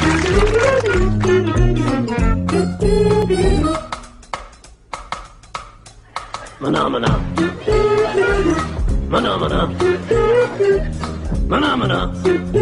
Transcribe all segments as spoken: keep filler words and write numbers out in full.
Phenomena. Phenomena. Phenomena.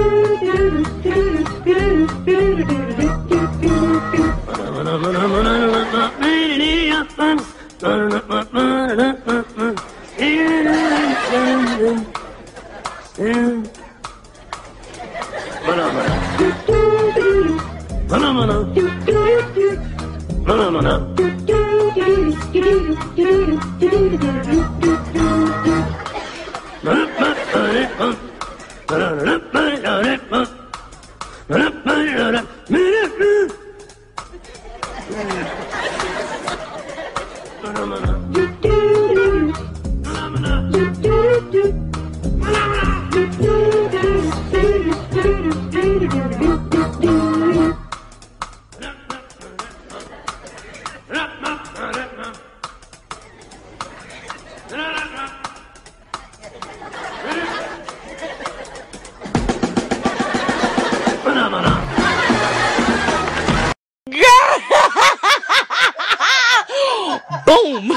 Boom!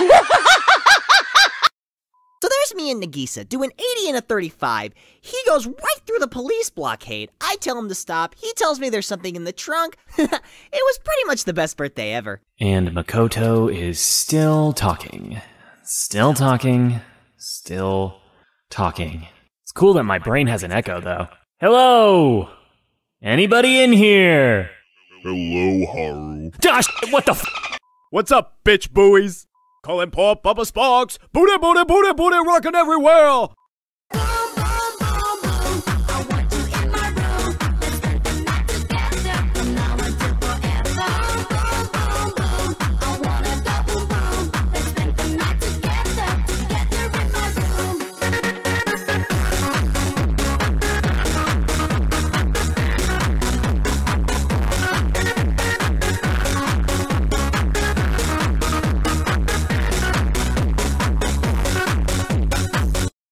So there's me and Nagisa doing eighty and a thirty-five. He goes right through the police blockade. I tell him to stop. He tells me there's something in the trunk. It was pretty much the best birthday ever. And Makoto is still talking. Still talking. Still talking. It's cool that my brain has an echo, though. Hello? Anybody in here? Hello, Haru. Gosh, what the f- What's up, bitch buoys? Calling Pop Bubba Sparks. Booty, booty, booty, booty, rockin' everywhere.